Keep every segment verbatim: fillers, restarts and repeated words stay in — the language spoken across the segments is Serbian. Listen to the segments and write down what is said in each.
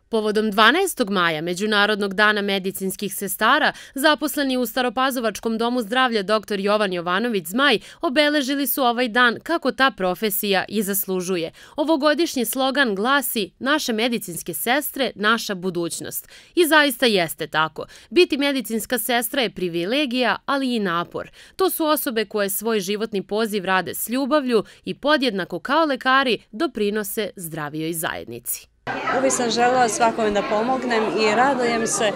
Povodom dvanaestog maja, Međunarodnog dana medicinskih sestara, zaposleni u Staropazovačkom domu zdravlja doktor Jovan Jovanović Zmaj obeležili su ovaj dan kako ta profesija i zaslužuje. Ovogodišnji slogan glasi "Naše medicinske sestre, naša budućnost". I zaista jeste tako. Biti medicinska sestra je privilegija, ali i napor. To su osobe koje svoj životni poziv rade s ljubavlju i podjednako kao lekari doprinose zdravijoj zajednici. Uvijek sam željela svakome da pomognem i radujem se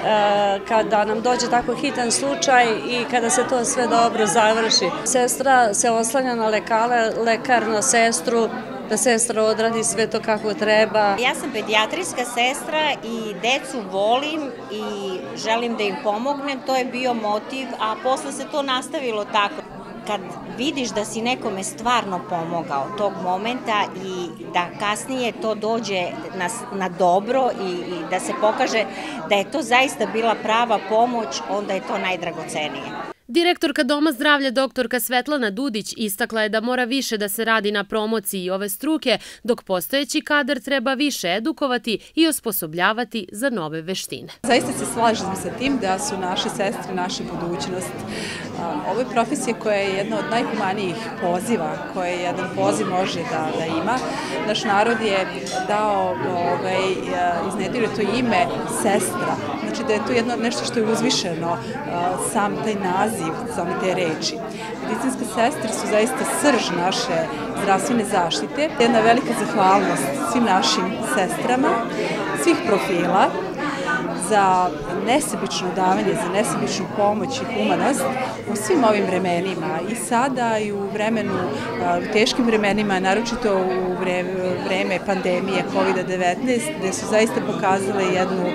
kada nam dođe tako hitan slučaj i kada se to sve dobro završi. Sestra se oslanja na lekara, lekar na sestru, da sestra odradi sve to kako treba. Ja sam pedijatrijska sestra i decu volim i želim da im pomognem, to je bio motiv, a posle se to nastavilo tako. Kad vidiš da si nekome stvarno pomogao tog momenta i da kasnije to dođe na, na dobro i, i da se pokaže da je to zaista bila prava pomoć, onda je to najdragocenije. Direktorka Doma zdravlja doktorka Svetlana Dudić istakla je da mora više da se radi na promociji ove struke, dok postojeći kadar treba više edukovati i osposobljavati za nove veštine. Zaista se slažem sa tim da su naše sestre naša budućnost. Ovo je profesija koja je jedna od najhumanijih poziva, koje jedan poziv može da, da ima. Naš narod je dao, ovaj, iznedrio to ime sestra. Znači da je to jedno nešto što je uzvišeno, sam taj naziv, same te reči. Medicinske sestre su zaista srž naše zdravstvene zaštite. Jedna velika zahvalnost svim našim sestrama, svih profila, za nesebično davanje, za nesebičnu pomoć i humanost u svim ovim vremenima i sada i u vremenu, u teškim vremenima, naročito u vreme pandemije kovid devetnaest, gde su zaista pokazale jednu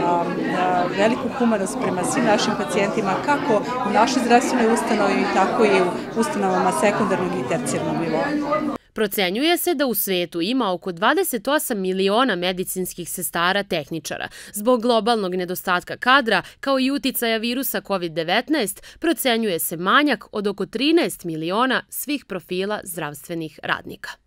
veliku humanost prema svim našim pacijentima, kako u našoj zdravstvenoj ustanovi, tako i u ustanovama sekundarnog i tercijarnog nivoa. Procenjuje se da u svetu ima oko dvadeset osam miliona medicinskih sestara tehničara. Zbog globalnog nedostatka kadra, kao i uticaja virusa kovid devetnaest, procenjuje se manjak od oko trinaest miliona svih profila zdravstvenih radnika.